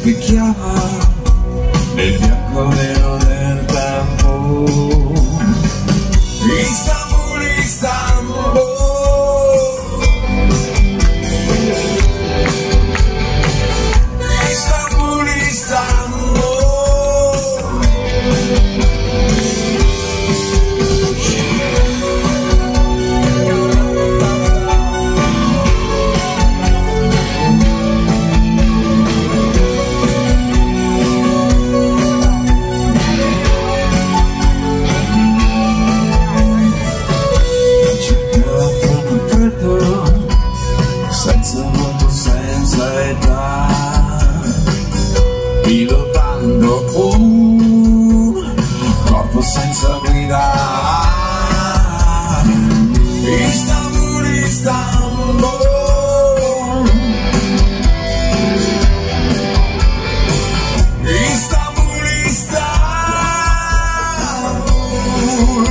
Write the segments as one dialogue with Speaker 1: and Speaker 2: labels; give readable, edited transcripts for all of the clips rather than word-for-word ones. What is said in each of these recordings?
Speaker 1: rispecchiava nel bianco nero del tempo. Istanbul, Istanbul, Istanbul, Istanbul. Senza volto, senza età, pilotando un corpo senza guida. Istanbul, Istanbul, Istanbul, Istanbul,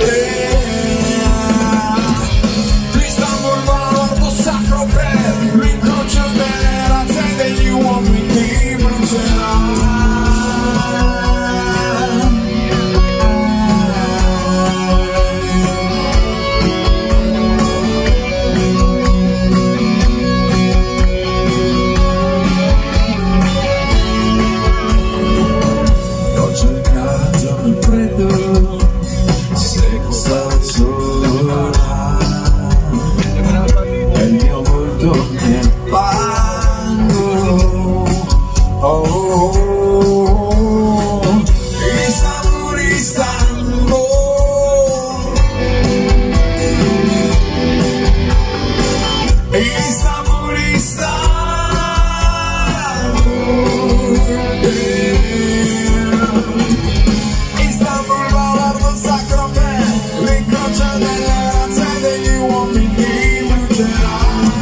Speaker 1: Istanbul, valordo sacro per l'incrocio delle razze degli uomini brucerà. Ho cercato nel freddo, secco sta sola, e il mio volto nel fango. Oh, oh, oh. Istanbul, Istanbul, Istanbul, Istanbul, valordo sacro per l'incrocio delle razze degli uomini brucerà.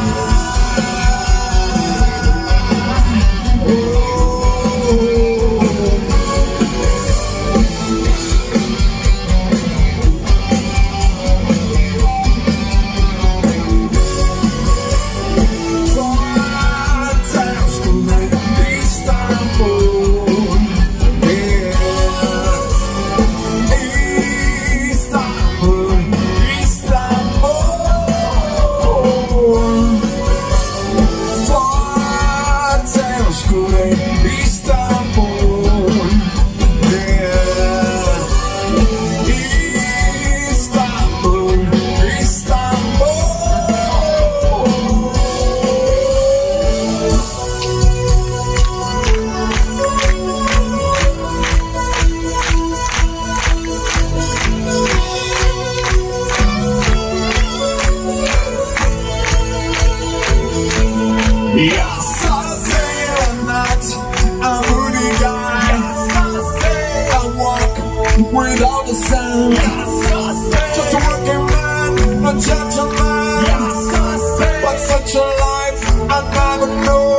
Speaker 1: Yes, I say I'm not a moody guy. I walk without a sound. Just a working man, a gentleman. But such a life I never know.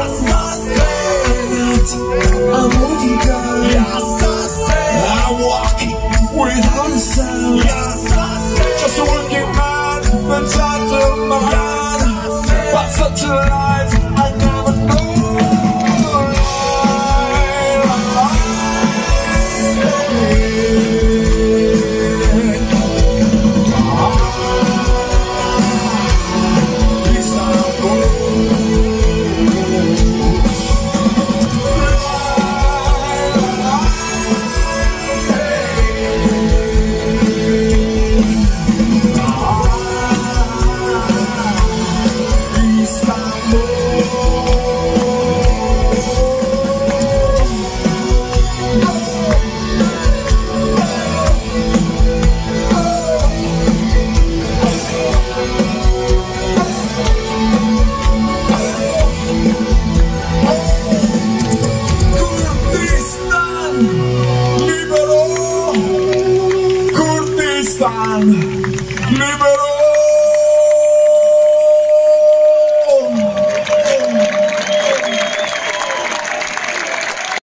Speaker 1: I'm a moody guy. I walk without a sound. Just a working man, a gentleman. But such a life I never know. Libero